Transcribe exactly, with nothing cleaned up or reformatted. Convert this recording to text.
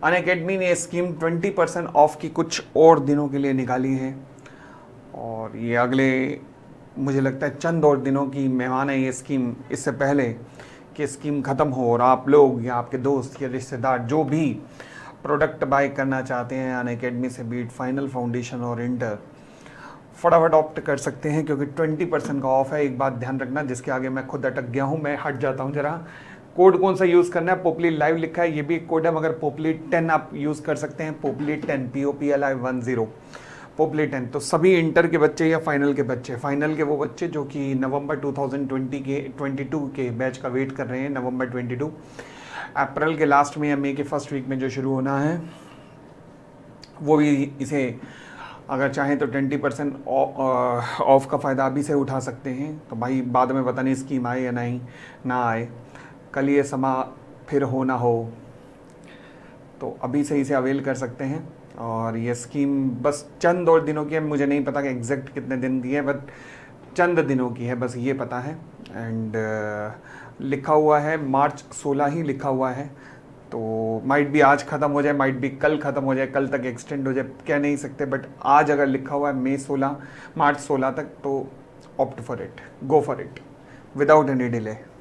Unacademy ने scheme twenty percent of की कुछ और दिनों के लिए निकाली है और ये अगले मुझे लगता है चंद और दिनों की मेहमान है ये स्कीम। इससे पहले कि स्कीम ख़त्म हो और आप लोग या आपके दोस्त या रिश्तेदार जो भी प्रोडक्ट बाय करना चाहते हैं अनअकैडमी से, बीट फाइनल, फाउंडेशन और इंटर, फटाफट ऑप्ट कर सकते हैं क्योंकि ट्वेंटी परसेंट का ऑफ है। एक बात ध्यान रखना जिसके आगे मैं खुद अटक गया हूँ, मैं हट जाता हूँ जरा। कोड कौन सा यूज़ करना है? पोपली लाइव लिखा है, ये भी एक कोड है, मगर पोपली टेन आप यूज़ कर सकते हैं। Popli ten, P O P L I one zero, Popli ten. तो सभी इंटर के बच्चे या फाइनल के बच्चे, फाइनल के वो बच्चे जो कि नवंबर टू थाउजेंड ट्वेंटी के ट्वेंटी टू के बैच का वेट कर रहे हैं, नवंबर ट्वेंटी टू, अप्रैल के लास्ट में या मई के फर्स्ट वीक में जो शुरू होना है, वो भी इसे अगर चाहें तो ट्वेंटी परसेंट ऑफ का फ़ायदा अभी से उठा सकते हैं। तो भाई बाद में पता नहीं स्कीम आए या नहीं ना आए, कल ये समा फिर हो ना हो, तो अभी से इसे अवेल कर सकते हैं। और ये स्कीम बस चंद और दिनों की है, मुझे नहीं पता कि एग्जैक्ट कितने दिन की है, बट चंद दिनों की है, बस ये पता है। एंड uh, लिखा हुआ है मार्च सोलह ही लिखा हुआ है, तो माइट भी आज ख़त्म हो जाए, माइट भी कल ख़त्म हो जाए, कल तक एक्सटेंड हो जाए, कह नहीं सकते। बट आज अगर लिखा हुआ है मई सोलह, मार्च सोलह तक, तो opt for it, go for it without any delay.